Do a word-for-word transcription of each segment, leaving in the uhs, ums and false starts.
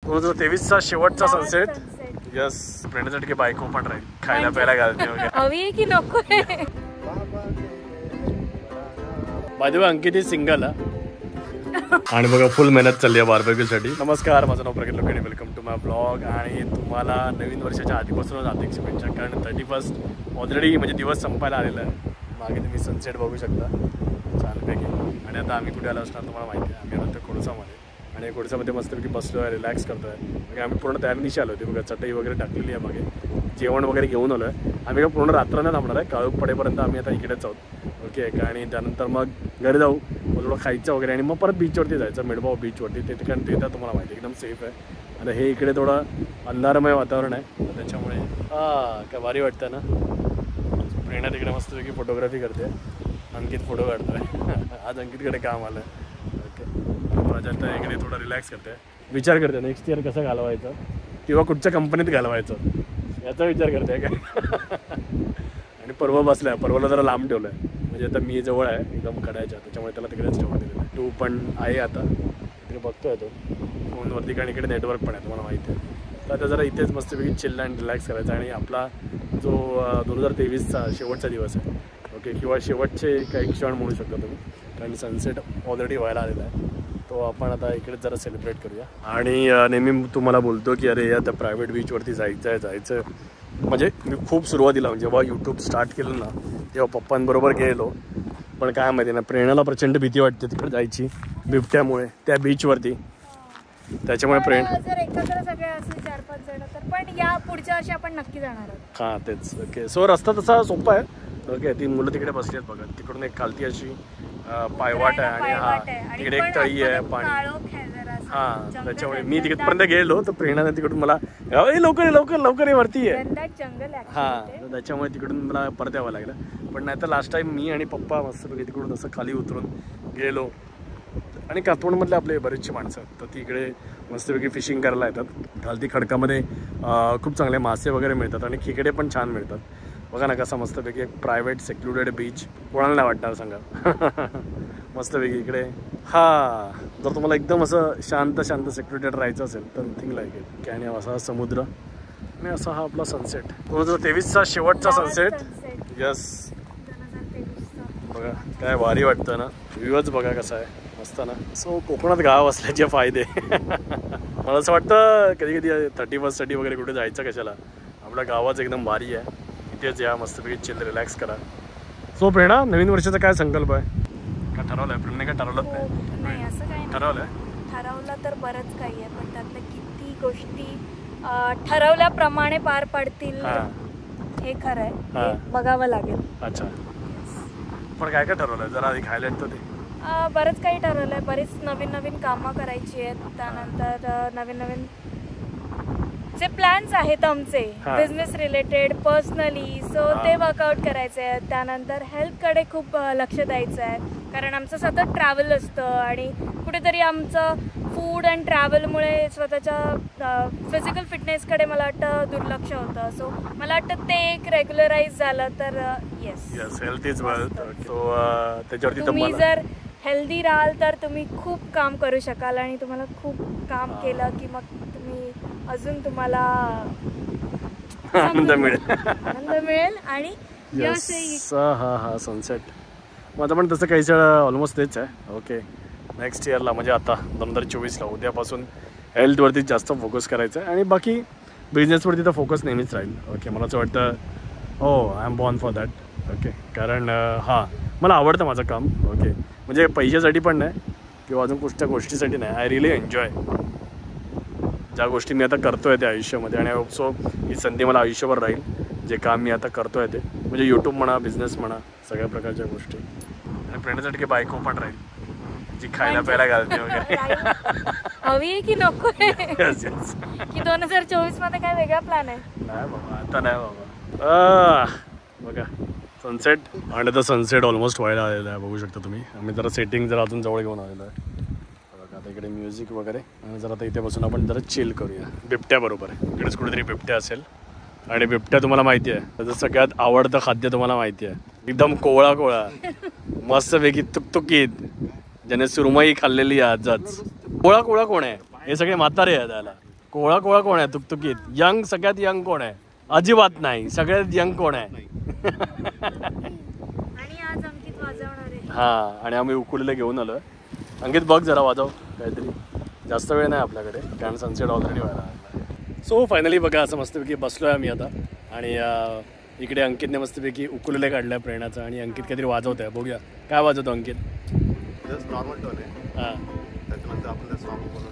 दोन हजार तेवीसचा शेवटचा सनसेट. यस, फ्रेंडसाठी बायको पण राहील, खायला प्यायला घालते वगैरे. हवी की नको? बाय द वे अंकित ही सिंगल आहे आणि बघा फुल मेहनत चालली आहे बार्बेक्यू साठी. नमस्कार, माझं नाव Pragat Lokhande, welcome to my blog. आणि तुम्हाला नवीन वर्षाच्या आधीपासूनच हार्दिक शुभेच्छा. कारण थर्टी फर्स्ट ऑलरेडी म्हणजे दिवस संपायला आलेला आहे. मागे तुम्ही सनसेट बघू शकता छानपैकी. आणि आता आम्ही कुठे आलो असणार तुम्हाला माहिती आहे, आम्ही आता कोळसामध्ये. आणि कोळसामध्ये मस्तपैकी बसलो आहे, रिलॅक्स करतो आहे. म्हणजे आम्ही पूर्ण तयारी दिशी आलो होते बघा, चटई वगैरे टाकलेली आहे मागे, जेवण वगैरे घेऊन आलो आहे. आम्ही का पूर्ण रात्र नाही थांबणार आहे, काळोख पडेपर्यंत आम्ही आता इकडेच आहोत. ओके, आणि त्यानंतर मग घरी जाऊ, मग थोडं खायचं वगैरे आणि मग परत बीचवरती जायचं, मिडभाव बीचवरती. ते ठिकाण ते तर तुम्हाला माहिती एकदम सेफ आहे. आता हे इकडे थोडं अंधारमय वातावरण आहे, त्याच्यामुळे हां काय भारी वाटतं ना. प्रेरणा तिकडे मस्तपैकी फोटोग्राफी करते, अंकित फोटो काढतो आहे. आज अंकितकडे काम आलं आहे. ओके, प्राजक्ता इकडे थोडं रिलॅक्स करते, विचार करते नेक्स्ट इयर कसं घालवायचं किंवा कुठच्या कंपनीत घालवायचं याचा विचार करते काय. आणि पर्व बसला आहे, पर्वला जरा लांब ठेवलं आहे, म्हणजे आता मी जवळ आहे एकदम कडायच्या, त्याच्यामुळे त्याला तिकडेच ठेवून दिलेलं आहे. टू पण आहे आता तिकडे बघतोय तो फोनवरती, कारण इकडे नेटवर्क पण आहे तुम्हाला माहिती आहे. तर आता जरा इथेच मस्तपैकी चिल अँड रिलॅक्स करायचा. आणि आपला जो दोन हजार तेवीसचा शेवटचा दिवस आहे, ओके, किंवा शेवटचे काही क्षण म्हणू शकता तुम्ही, कारण सनसेट ऑलरेडी व्हायला आलेला आहे. तो आपण आता इकडे जरा सेलिब्रेट करूया. आणि नेहमी तुम्हाला बोलतो की अरे आता प्रायव्हेट बीचवरती जायचं आहे जायचं म्हणजे मी खूप सुरुवातीला जेव्हा यूट्यूब स्टार्ट केलं ना तेव्हा पप्पांबरोबर गेलो. पण काय माहिती ना, प्रेरणाला प्रचंड भीती वाटते तिकडे जायची बिबट्यामुळे त्या बीचवरती. त्याच्यामुळे प्रेरणा जर एकत्र सगळे असले चार पाच जण तर पण या पुढच्या वर्षी आपण नक्की जाणार आहोत. हां तेच. ओके, सो रस्ता तसा सोपा आहे. ओके, ती मुलं तिकडे बसली आहेत बघा, तिकडून एक खालती अशी पायवाट आहे आणि हा तिकडे एक तळी आहे, पाणी. हां, त्याच्यामुळे मी तिकडपर्यंत गेलो तर प्रेरणाने तिकडून मला लवकर लवकर लवकर वरती आहे. हां, त्याच्यामुळे तिकडून मला परत यावं लागलं. पण नाही तर लास्ट टाइम मी आणि पप्पा मस्तपैकी तिकडून असं खाली उतरून गेलो. आणि कातवणमधले आपले बरेचसे माणसं आहेत, तर तिकडे मस्तपैकी फिशिंग करायला येतात. खालती खडकामध्ये खूप चांगले मासे वगैरे मिळतात आणि खेकडे पण छान मिळतात. बघा ना कसा मस्तपैकी एक प्रायव्हेट सेक्लुडेड बीच, कोणाला नाही वाटणार सांगा. मस्तपैकी इकडे हा, जर तुम्हाला एकदम असं शांत शांत सेक्लुडेड राहायचं असेल तर थिंग लाईक इट. आणि असा समुद्र आणि असा हा आपला सनसेट, दोन हजार तेवीसचा शेवटचा सनसेट. यस, बघा काय भारी वाटतं ना, व्ह्यूच बघा कसा आहे, मस्त ना. सो कोकणात गाव असल्याचे फायदे. मला असं वाटतं कधी कधी थर्टी फर्स्टसाठी वगैरे कुठे जायचं कशाला, आपल्या गावाच एकदम भारी आहे, इथेच या मस्तपैकी चिल रिलॅक्स करा. सो प्रेरणा, नवीन वर्षाचा काय संकल्प आहे, काय ठरवलं आहे? प्रेरणा काय ठरवलं नाही? असं काही ठरवलं ठरवलं तर बरंच काही आहे, पण त्यातल्या किती गोष्टी ठरवल्याप्रमाणे पार पडतील हे खरं आहे, बघावं लागेल. अच्छा, पण काय काय ठरवलं जरा आधी खायला येतं ते? बरंच काही ठरवलं आहे, बरीच नवीन नवीन कामं करायची आहेत. त्यानंतर नवीन नवीन जे प्लॅन्स आहेत आमचे बिझनेस रिलेटेड, पर्सनली, सो ते वर्कआउट करायचे आहेत. त्यानंतर हेल्थकडे खूप लक्ष द्यायचं आहे, कारण आमचं सतत ट्रॅव्हल असतं आणि कुठेतरी आमचं फूड अँड ट्रॅव्हलमुळे स्वतःच्या फिजिकल फिटनेसकडे मला वाटतं दुर्लक्ष होतं. सो मला वाटतं ते एक रेग्युलराईज झालं तर yes, yes, health is wealth. So त्याच्यावरती तुम्ही जर हेल्दी राहाल तर तुम्ही खूप काम करू शकाल आणि तुम्हाला खूप काम केलं की मग तुम्ही अजून तुम्हाला आनंद मिळेल आनंद मिळेल आणि हा हा सनसेट. माझं पण तसं काहीच ऑलमोस्ट तेच आहे. ओके, नेक्स्ट इयरला म्हणजे आता दोन हजार चोवीसला उद्यापासून हेल्थवरती जास्त फोकस करायचं आहे आणि बाकी बिझनेसवरती तर फोकस नेहमीच राहील. ओके, मला असं वाटतं हो I am born for that. Okay, कारण हां मला आवडतं माझं काम. ओके, म्हणजे पैशासाठी पण नाही किंवा अजून कुठच्या गोष्टीसाठी नाही, आय रिअली एन्जॉय ज्या गोष्टी मी आता करतो आहे त्या आयुष्यामध्ये. आणि सो ही संधी मला आयुष्यभर राहील, जे काम मी आता करतो आहे ते, म्हणजे यूट्यूब म्हणा, बिझनेस म्हणा, सगळ्या प्रकारच्या गोष्टी. आणि प्रेरणासाठी बायको पण राहील, जी खायला प्यायला घालते वगैरे. हवी की नको? की दोन हजार चोवीस मध्ये काय वेगळा प्लॅन आहे? नाही बाबा, आता नाही बाबा. बघा सनसेट, आणि आता सनसेट ऑलमोस्ट व्हायला आलेला आहे, बघू शकता तुम्ही. आम्ही जरा सेटिंग जरा अजून जवळ घेऊन आलेलो आहे. बघा आता इकडे म्युझिक वगैरे, आणि जरा आता इथे बसून आपण जरा चिल करूया बिबट्याबरोबर. इकडेच कुठेतरी बिबट्या असेल, आणि बिबट्या तुम्हाला माहिती आहे त्याचं सगळ्यात आवडतं खाद्य तुम्हाला माहिती आहे, एकदम कोवळा कोवळा मस्तपैकी तुकतुकीत, ज्याने सुरमई खाल्लेली आहे आजच. कोवळा कोवळा कोण आहे? हे सगळे म्हातारे आहेत त्याला. कोळा कोळा कोण आहे तुकतुकीत? यंग सगळ्यात यंग कोण आहे? अजिबात नाही. सगळ्यात यंग कोण आहे? आणि आज अंकित वाजवणार आहे. हा आणि आम्ही उकुलेले घेऊन आलोय. अंकित बघ जरा वाजव काहीतरी. जास्त वेळ नाही आपल्याकडे कारण सनसेट ऑलरेडी व्हायला लागला. सो फायनली बघा असं मस्तपैकी बसलोय आम्ही आता आणि इकडे अंकितने मस्तपैकी उकुलेले काढलाय प्रेरणाचा आणि अंकित काहीतरी वाजवत आहे. बघूया काय वाजवतो अंकित. नॉर्मल टोन आहे. हां त्याच्यानंतर आपण सॉन्ग बोलू.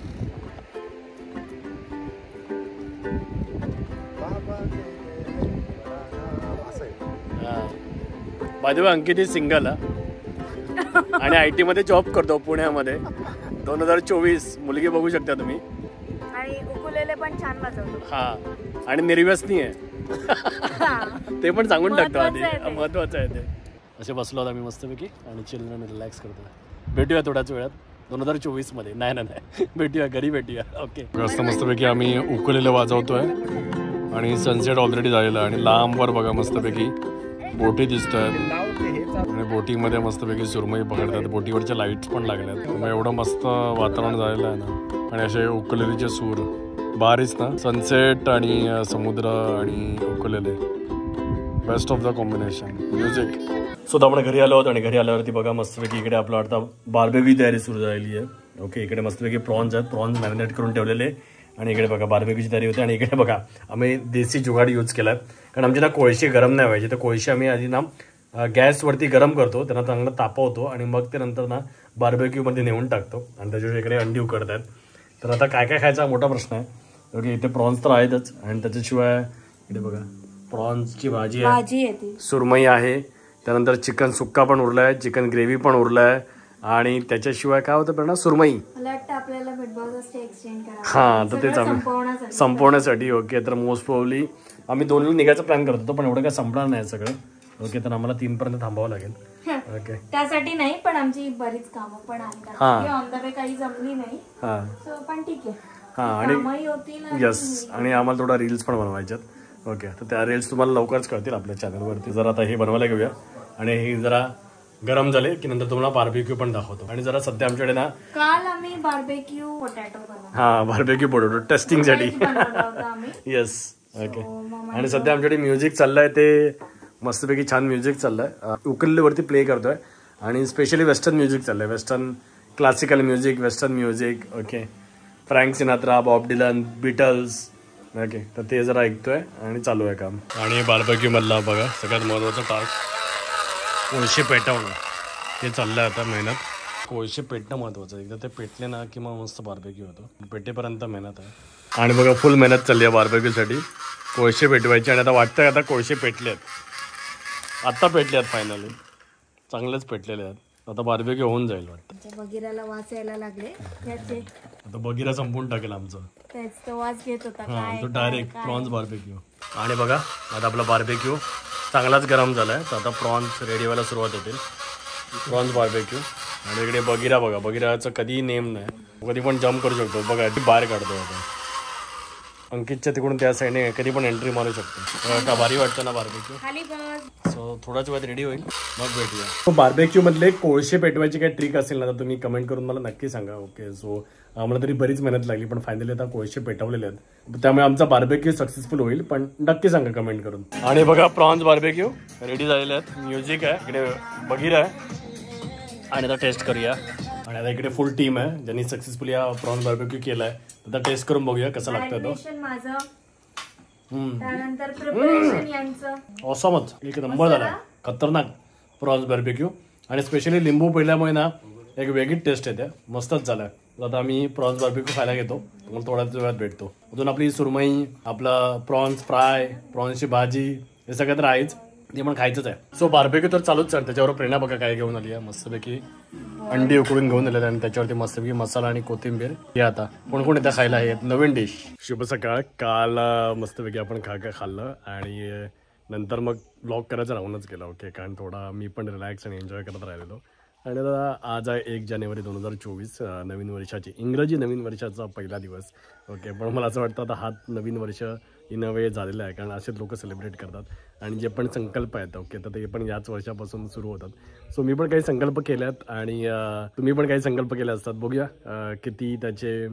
बाय द वे अंकित ही सिंगल आणि आय टी मध्ये जॉब करतो पुण्यामध्ये. दोन हजार चोवीस मुलगी बघू शकता तुम्ही. आणि उकुलेले पण छान वाजवतो. हा आणि निर्व्यसनी आहे ते पण सांगून टाकतो आधी. महत्वाचं आहे ते. असे बसलो आहोत आम्ही मस्तपैकी आणि चिल्ड्रन रिलॅक्स करतो. भेटूया थोड्याच वेळात दोन हजार चोवीस मध्ये. नाही ना नाही भेटूया घरी भेटूया. ओके मस्त मस्तपैकी आम्ही उकुलेले वाजवतोय आणि सनसेट ऑलरेडी झालेला आणि लांबवर बघा मस्तपैकी बोटी दिसत आहेत आणि बोटीमध्ये मस्तपैकी सुरमई पकडतात. बोटीवरच्या लाईट्स पण लागल्यात. त्यामुळे एवढं मस्त वातावरण झालेलं आहे ना. आणि असे उकुलेलेचे सूर भारीच ना. सनसेट आणि समुद्र आणि ukulele best of the combination music. So आपण घरी आलो आहोत आणि घरी आल्यावरती बघा मस्तपैकी इकडे आपलं आता बार्बेक्यू तयारी सुरू झालेली आहे. ओके इकडे मस्तपैकी प्रॉन्स आहेत. प्रॉन्स मॅरिनेट करून ठेवलेले आणि इकडे बघा बार्बेक्यूची तयारी होते. आणि इकडे बघा आम्ही देसी जुगाड यूज केला आहे कारण आमचे ना कोळशी गरम नाही व्हायचे. तर कोळशी आम्ही आधी ना गॅसवरती गरम करतो त्यांना चांगलं तापवतो आणि मग ते नंतर ना बार्बेक्यूमध्ये नेऊन टाकतो आणि त्याच्यावर इकडे अंडी उकडत आहेत. तर आता काय काय खायचा मोठा प्रश्न आहे. ओके इथे प्रॉन्स तर आहेतच आणि त्याच्याशिवाय इकडे बघा प्रॉन्सची भाजी आहे, सुरमई आहे, त्यानंतर चिकन सुक्का पण उरला आहे, चिकन ग्रेव्ही पण उरला आहे आणि त्याच्याशिवाय काय होतं पण सुरमई. हा तर तेच आम्ही संपवण्यासाठी. ओके तर मोस्ट प्रोबली आम्ही दोन निघायचा प्लॅन करत होतो पण एवढं काय संपणार नाही सगळं. ओके तर आम्हाला तीन पर्यंत थांबावं लागेल. ओके त्यासाठी नाही पण आमची बरीच कामं पण आहेत. ऑन द वे काही जमली नाही हा पण ठीक आहे. हा आणि यस आणि आम्हाला थोडा रील्स पण बनवायच्यात. ओके तर त्या रील्स तुम्हाला लवकरच कळतील आपल्या चॅनलवरती. जरा आता हे बनवायला घेऊया आणि हे जरा गरम झाले की नंतर तुम्हाला बार्बेक्यू पण दाखवतो. आणि जरा सध्या आमच्याकडे ना काल आम्ही बार्बेक्यू पोटॅटो बनवला. हा बार्बेक्यू पोटॅटो टेस्टिंग साठी. येस ओके आणि सध्या आमच्याकडे म्युझिक चाललंय ते मस्तपैकी छान म्युझिक चाललंय. उकुलेलेवरती प्ले करतोय आणि स्पेशली वेस्टर्न म्युझिक चाललंय. Western classical music, western music. Okay Frank Sinatra, Bob Dylan, Beatles. Okay तर ते जरा ऐकतोय आणि चालू आहे काम. आणि बार्बेक्यू मधला बघा सगळ्यात महत्वाचा टास्क कोळशे पेटवणं ते चाललंय आता मेहनत. कोळशे पेटणं महत्वाचं. एकदा ते पेटले ना की मग मस्त बार्बेक्यू होतो. पेटेपर्यंत मेहनत आहे आणि बघा फुल मेहनत चालली आहे बार्बेक्यूसाठी. कोळशे पेटवायचे आणि आता वाटतंय आता कोळशे पेटले आहेत. आत्ता पेटले आहेत फायनली. चांगलेच पेटलेले आहेत. आता बार्बेक्यू होऊन जाईल वाटतं. बगीराला वास यायला लागले त्याचे. आता बगीरा संपून टाकेल आमचं. तेच तो वास घेत होता. हा तो डायरेक्ट प्रॉन्स बार्बेक्यू. आणि बघा आता आपला बार्बेक्यू चांगलाच गरम झालाय. तर आता प्रॉन्स रेडी व्हायला सुरुवात होतील. प्रॉन्स बार्बेक्यू आणि इकडे बगीरा बघा. बगीराचं कधीही नेम नाही. कधी पण जम्प करू शकतो. बघा बाहेर काढतो आपण. अंकितच्या तिकडून त्या साईडने कधी पण एंट्री मारू शकतो. का भारी वाटतं ना बार्बेक्यू. सो थोड्याच वेळात रेडी होईल मग भेटूया. बार्बेक्यू मधले कोळशे पेटवायची काही ट्रिक असेल ना तर तुम्ही कमेंट करून मला नक्की सांगा. ओके सो आम्हाला तरी बरीच मेहनत लागली पण फायनली आता कोळशे पेटवलेले आहेत. त्यामुळे आमचा बार्बेक्यू सक्सेसफुल होईल पण नक्की सांगा कमेंट करून. आणि बघा प्रॉन्स बार्बेक्यू रेडी झालेले आहेत. म्युझिक आहे इकडे, बगीरा आहे आणि आता टेस्ट करूया. आणि आता इकडे फुल टीम आहे ज्यांनी सक्सेसफुली हा प्रॉन्स बार्बेक्यू केलाय. आता टेस्ट करून बघूया कसा लागतोय तो. त्यानंतर प्रिपरेशन यांचं ऑसमच एक नंबर झाला. खतरनाक प्रॉन्स बार्बेक्यू आणि स्पेशली लिंबू पिळल्यामुळे ना एक वेगळी टेस्ट येते. मस्तच झालाय. आता आम्ही प्रॉन्स बार्बेक्यू खायला घेतो. मग थोड्याच वेळात भेटतो. अजून आपली सुरमई, आपला प्रॉन्स फ्राय, प्रॉन्सची भाजी हे सगळं तर आहेच. ते पण खायचंच आहे. सो बार्बेक्यू तर चालूच आहे. त्याच्यावर प्रेरणा बघा काय घेऊन आली आहे. मस्तपैकी अंडी उकडून घेऊन आलेले आणि त्याच्यावरती मस्तपैकी मसाला आणि कोथिंबीर. हे आता कोण कोण येतं खायला हे नवीन डिश. शुभ सकाळ. काल मस्तपैकी आपण खा खा खाल्लं आणि नंतर मग ब्लॉग करायचं राहूनच गेला. ओके कारण थोडा मी पण रिलॅक्स आणि एन्जॉय करत राहिलेलो. आणि आता आज आहे एक जानेवारी दोन हजार चोवीस नवीन वर्षाची, इंग्रजी नवीन वर्षाचा पहिला दिवस. ओके पण मला असं वाटतं आता हा नवीन वर्ष इन वेळ झालेला आहे कारण असेच लोक सेलिब्रेट करतात आणि जे पण संकल्प आहेत ओके तर ते पण याच वर्षापासून सुरू होतात. सो मी पण काही संकल्प केल्यात आणि तुम्ही पण काही संकल्प केले असतात. बघूया किती त्याचे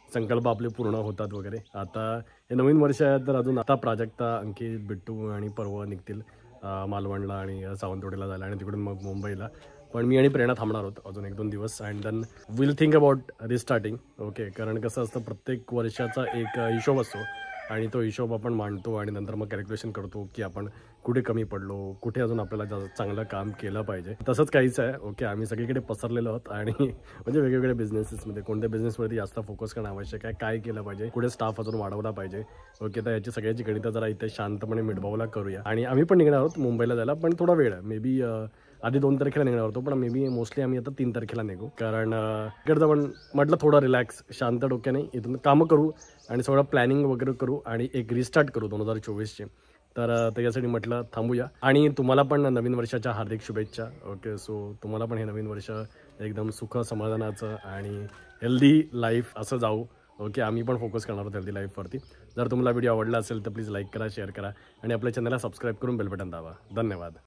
संकल्प आपले पूर्ण होतात वगैरे. आता हे नवीन वर्ष आहे तर अजून आता प्राजक्ता, अंकित, बिट्टू आणि पर्व निघतील मालवणला आणि सावंतवाडीला जायला आणि तिकडून मग मुंबईला. पण मी आणि प्रेरणा थांबणार आहोत अजून एक दोन दिवस and then will think about restarting. Okay, कारण कसं असतं प्रत्येक वर्षाचा एक हिशोब असतो आणि तो हिशोब आपण मांडतो आणि नंतर मग कॅल्क्युलेशन करतो की आपण कुठे कमी पडलो, कुठे अजून आपल्याला चांगलं काम केलं पाहिजे. तसंच काहीच आहे. ओके, आम्ही सगळीकडे पसरलेलो आहोत आणि म्हणजे वेगवेगळ्या बिझनेसेसमध्ये कोणत्या बिझनेसवरती जास्त फोकस करणं आवश्यक आहे, काय केलं पाहिजे, कुठे स्टाफ अजून वाढवला पाहिजे. ओके, तर याची सगळ्याची गणितं जरा इथे शांतपणे मिटभावला करूया. आणि आम्ही पण निघणार आहोत मुंबईला जायला, पण थोडा वेळ मे बी आधी दोन तारखेला निघणार होतो पण मे बी मोस्टली आम्ही आता तीन तारखेला निघू. कारण इकडचं पण म्हटलं थोडं रिलॅक्स शांत डोक्याने इथून कामं करू आणि सगळं प्लॅनिंग वगैरे करू आणि एक रिस्टार्ट करू दोन हजार चोवीसचे. तर त्याच्यासाठी म्हटलं थांबूया. आणि तुम्हाला पण नवीन वर्षाच्या हार्दिक शुभेच्छा. ओके, सो तुम्हाला पण हे नवीन वर्ष एकदम सुख समाधानाचं आणि हेल्दी लाईफ असं जाऊ. ओके, आम्ही पण फोकस करणार आहोत हेल्दी लाईफवरती. जर तुम्हाला व्हिडिओ आवडला असेल तर प्लीज लाईक करा, शेअर करा आणि आपल्या चॅनलला सबस्क्राईब करून बेल बटन दाबा. धन्यवाद.